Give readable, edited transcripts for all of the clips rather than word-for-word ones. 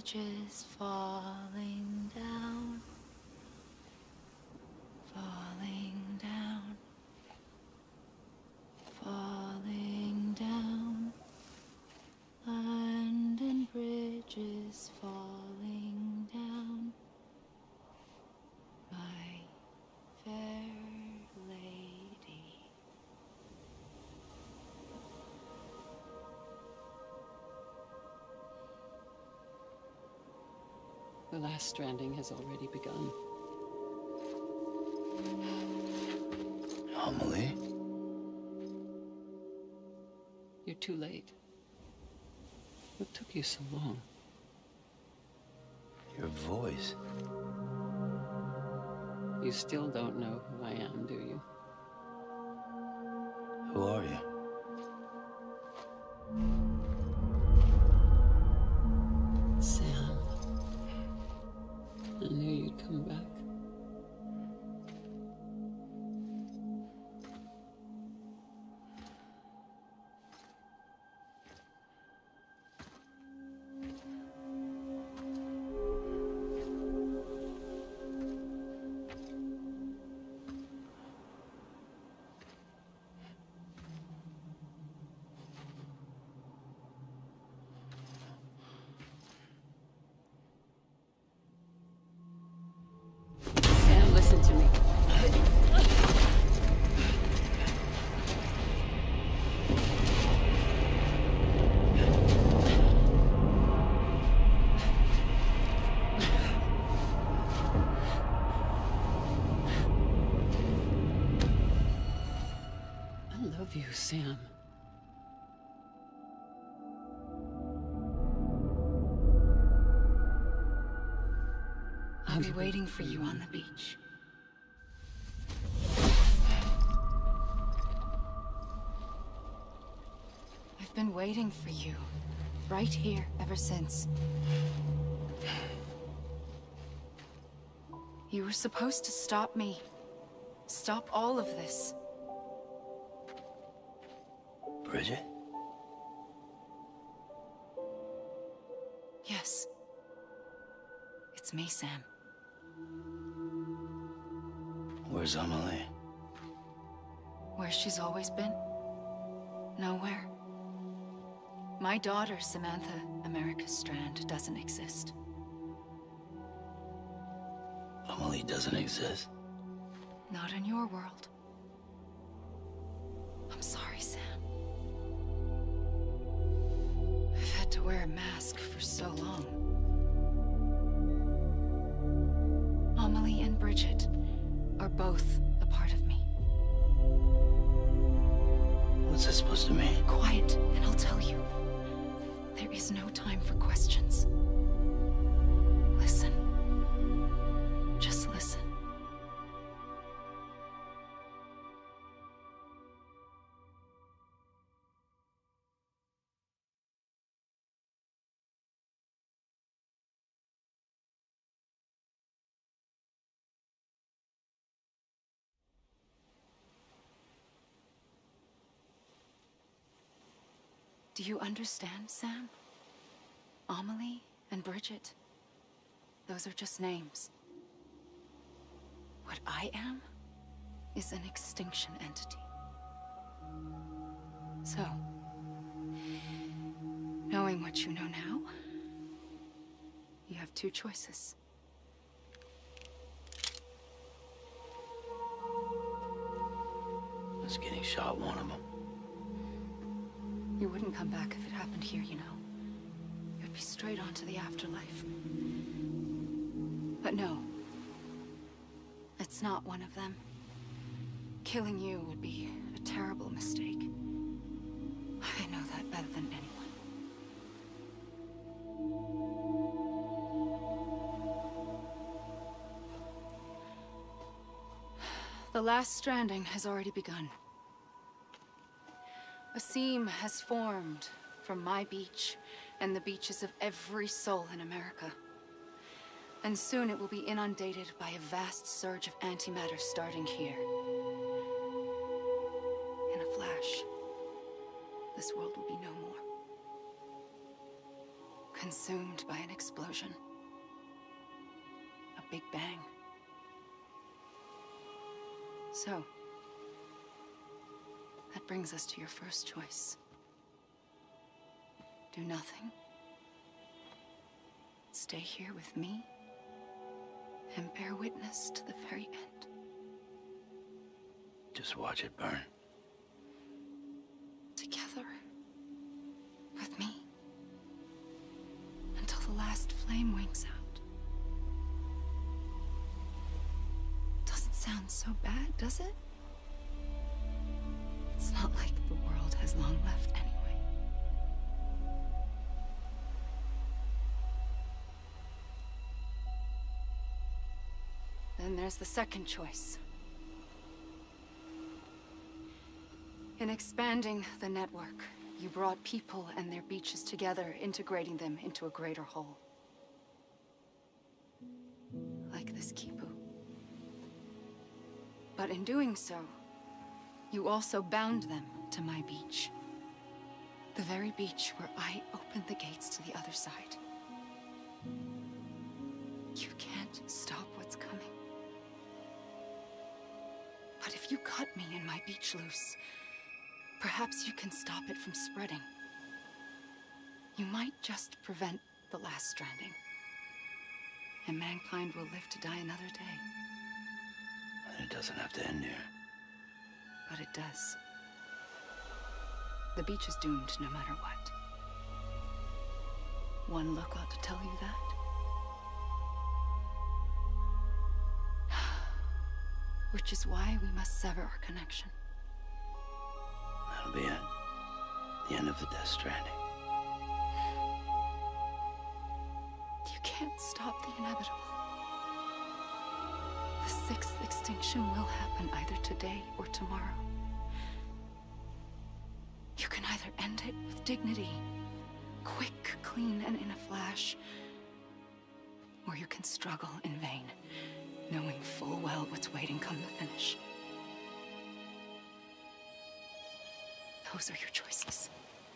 bridges falling down, falling down, falling down. London Bridge is falling down, my fair lady. The last stranding has already begun. Amelie? You're too late. What took you so long? Your voice. You still don't know who I am, do you? Who are you? Sam. I knew you'd come back. Sam, listen to me. I love you, Sam. I'll be waiting for you on the beach. I've been waiting for you, right here, ever since. You were supposed to stop me. Stop all of this. Bridget? Yes. It's me, Sam. Where's Amelie? Where she's always been. Nowhere. My daughter, Samantha America Strand, doesn't exist. Amelie doesn't exist. Not in your world. I'm sorry, Sam. I've had to wear a mask for so long. Amelie and Bridget are both a part of me. What's that supposed to mean? Quiet, and I'll tell you. There is no time for questions. Listen. Just listen. Do you understand, Sam? Amelie and Bridget, those are just names. What I am is an extinction entity. So, knowing what you know now, you have two choices. Is getting shot one of them? You wouldn't come back if it happened here, you know. You'd be straight on to the afterlife. But no. It's not one of them. Killing you would be a terrible mistake. I know that better than anyone. The last stranding has already begun. A seam has formed from my beach and the beaches of every soul in America. And soon it will be inundated by a vast surge of antimatter starting here. In a flash, this world will be no more. consumed by an explosion. A big bang. So, that brings us to your first choice. Do nothing. Stay here with me and bear witness to the very end. Just watch it burn. Together. With me. Until the last flame winks out. Doesn't sound so bad, does it? It's not like the world has long left anyway. Then there's the second choice. In expanding the network, you brought people and their beaches together, integrating them into a greater whole. Like this Kipu. But in doing so, you also bound them to my beach. The very beach where I opened the gates to the other side. You can't stop what's coming. But if you cut me and my beach loose, perhaps you can stop it from spreading. You might just prevent the last stranding. And mankind will live to die another day. And it doesn't have to end here. But it does. The beach is doomed no matter what. One look ought to tell you that. Which is why we must sever our connection. That'll be it. The end of the Death Stranding. You can't stop the inevitable. The sixth extinction will happen either today or tomorrow. You can either end it with dignity, quick, clean, and in a flash, or you can struggle in vain, knowing full well what's waiting come the finish. Those are your choices.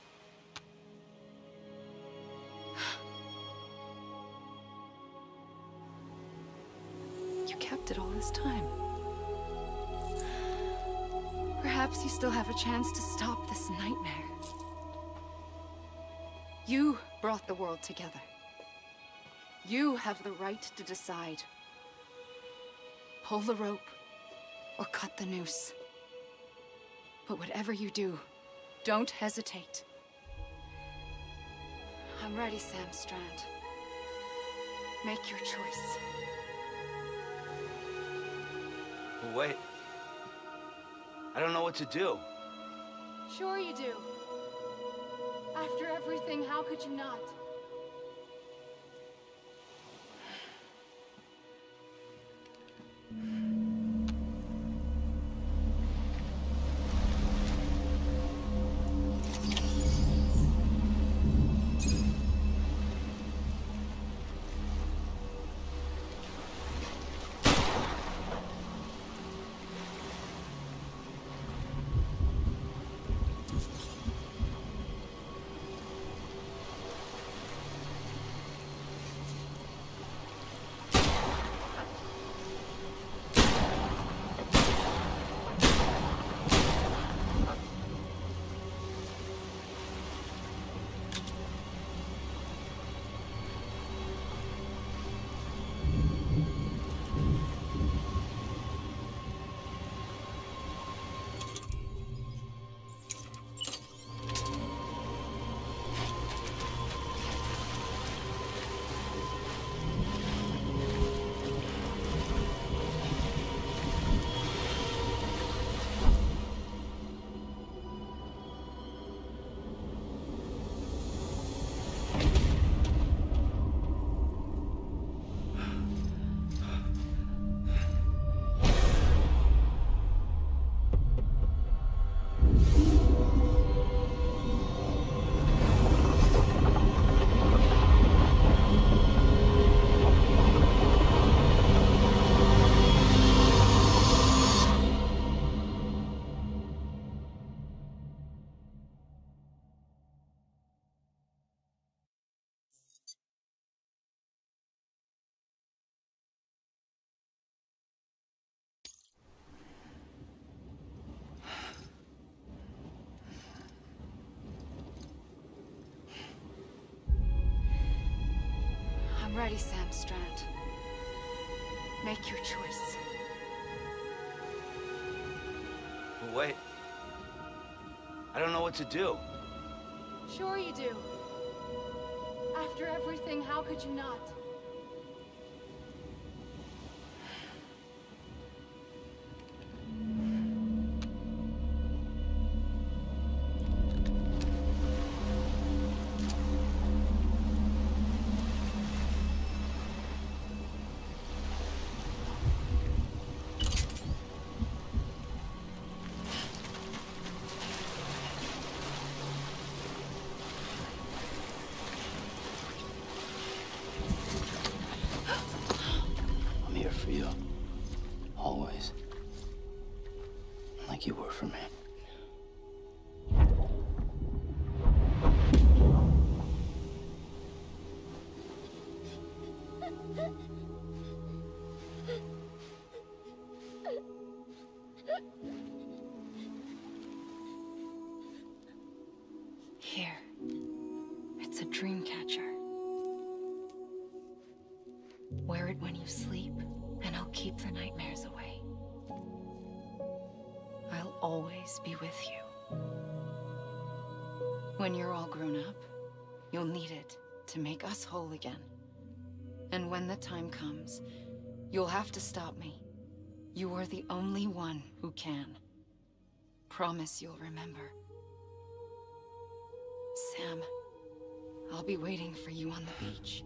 You kept it all this time. Perhaps you still have a chance to stop this nightmare. You brought the world together. You have the right to decide. Pull the rope or cut the noose. But whatever you do, don't hesitate. I'm ready, Sam Strand. Make your choice. Wait. I don't know what to do. Sure you do. After everything, how could you not? ready, Sam Strand. Make your choice. But wait. I don't know what to do. Sure you do. After everything, how could you not? I'm here for you. Always. Like you were for me. Here. It's a dream catcher. Wear it when you sleep, and I'll keep the nightmares away. I'll always be with you. When you're all grown up, you'll need it to make us whole again. And when the time comes, you'll have to stop me. You are the only one who can. Promise you'll remember. Sam, I'll be waiting for you on the beach.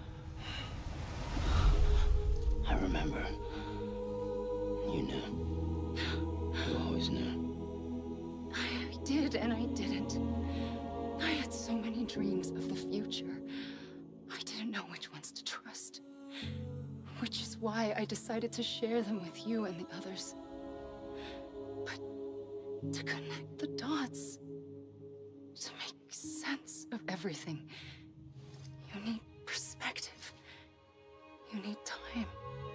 I remember. You knew. You always knew. I did and I didn't. I had so many dreams of the future. I didn't know which ones to trust. Which is why I decided to share them with you and the others. But to connect the dots, to make sense of everything, you need perspective. You need time.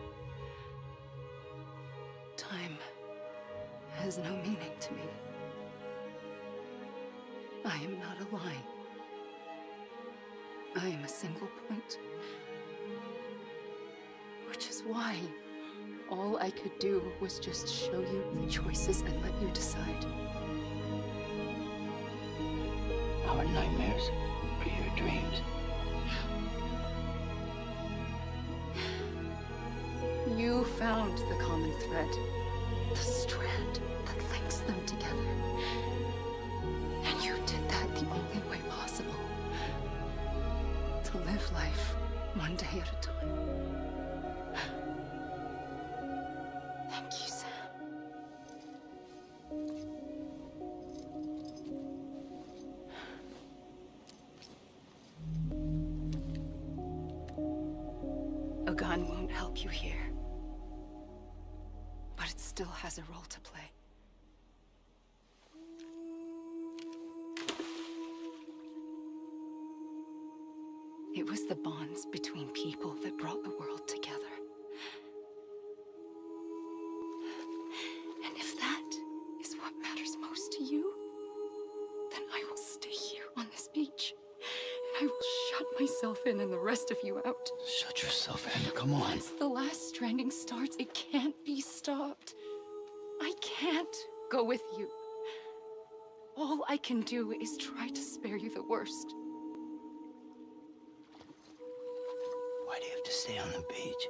Time has no meaning to me. I am not a line. I am a single point. Which is why all I could do was just show you the choices and let you decide. Our nightmares are your dreams. You found the common thread, the strand that links them together. And you did that the only way possible. To live life one day at a time. Thank you, Sam. A gun won't help you here. But it still has a role to play. It was the bonds between people that brought the world together. And if that is what matters most to you, then I will stay here on this beach. And I will shut myself in and the rest of you out. Shut yourself in. Come on. Once the last stranding starts, it can't be stopped. I can't go with you. All I can do is try to spare you the worst. Why do you have to stay on the beach?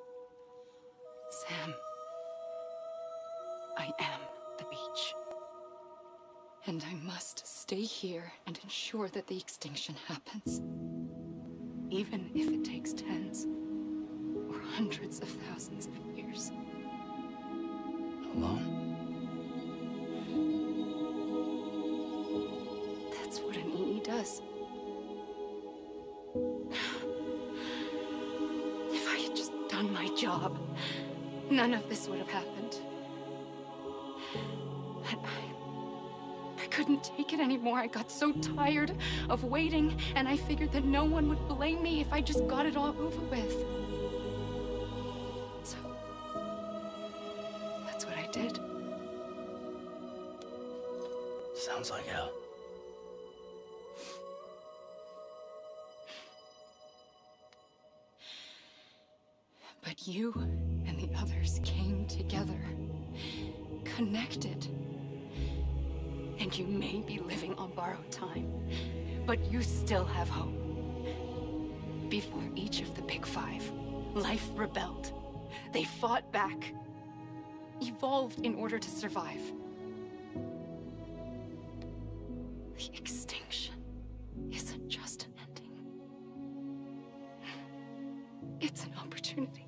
Sam, I am the beach. And I must stay here and ensure that the extinction happens. Even if it takes tens or hundreds of thousands of years. Alone? That's what an EE does. If I had just done my job, none of this would have happened. But I couldn't take it anymore. I got so tired of waiting, and I figured that no one would blame me if I just got it all over with. So, that's what I did. Sounds like hell. But you and the others came together, connected. And you may be living on borrowed time, but you still have hope. Before each of the Big Five, life rebelled. They fought back, evolved in order to survive. The extinction isn't just an ending. It's an opportunity.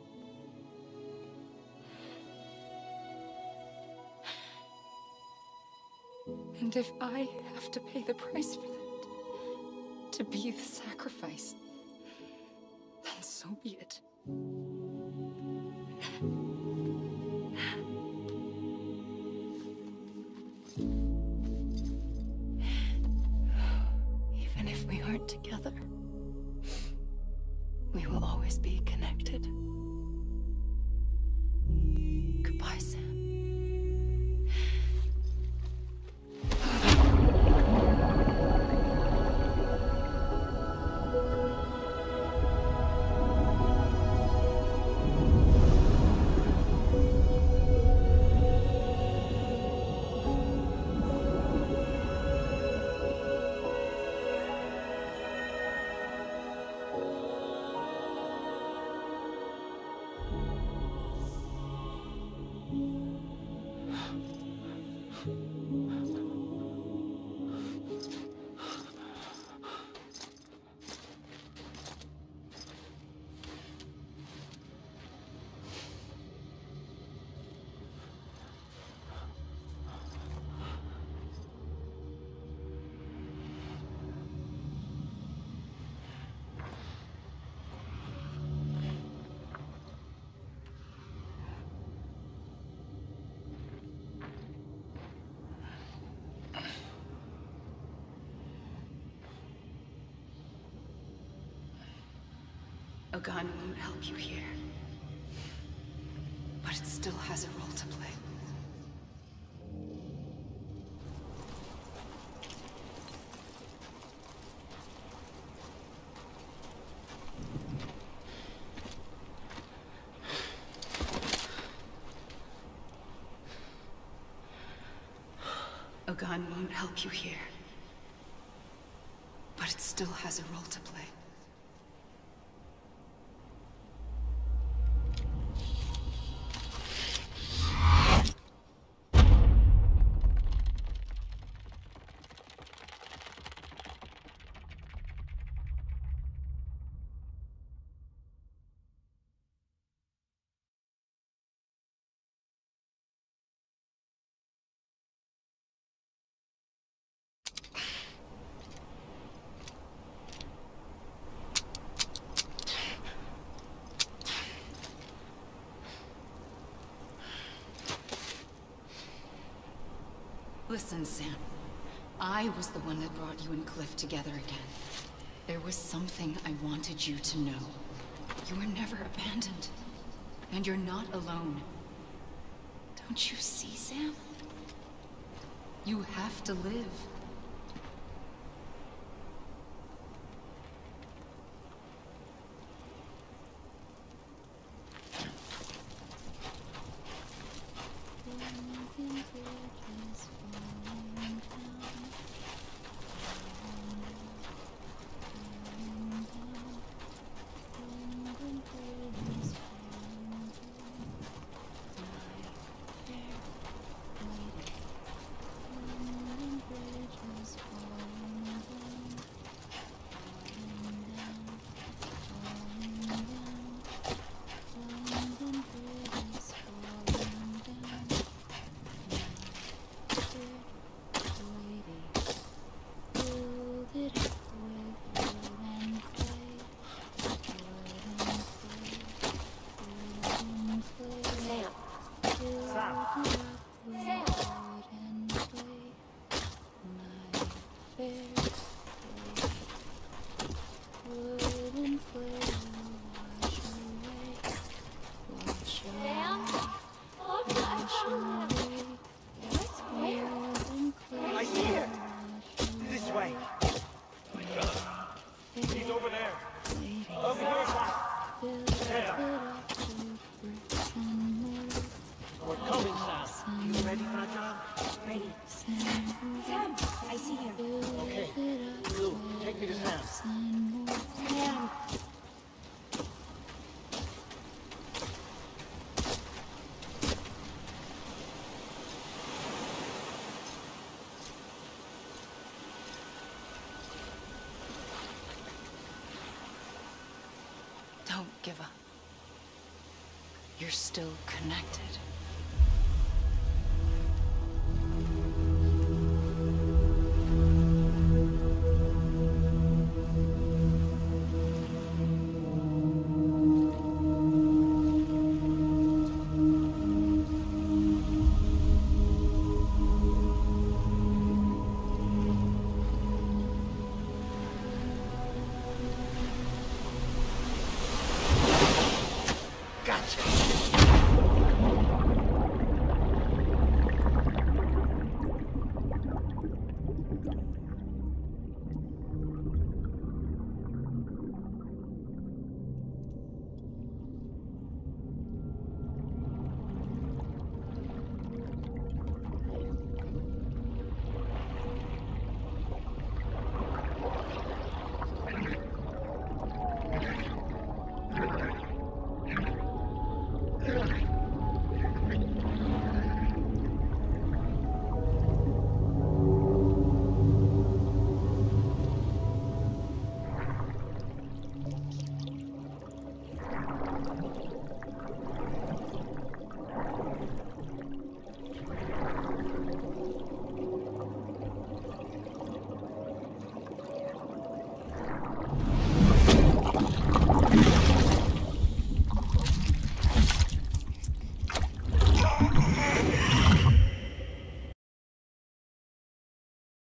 And if I have to pay the price for that, to be the sacrifice, then so be it. Even if we aren't together, we will always be connected. Goodbye, Sam. A gun won't help you here, but it still has a role to play. A gun won't help you here, but it still has a role to play. Listen, Sam. I was the one that brought you and Cliff together again. There was something I wanted you to know. You were never abandoned. And you're not alone. Don't you see, Sam? You have to live. He's over there. Over here. you're still connected. Yeah.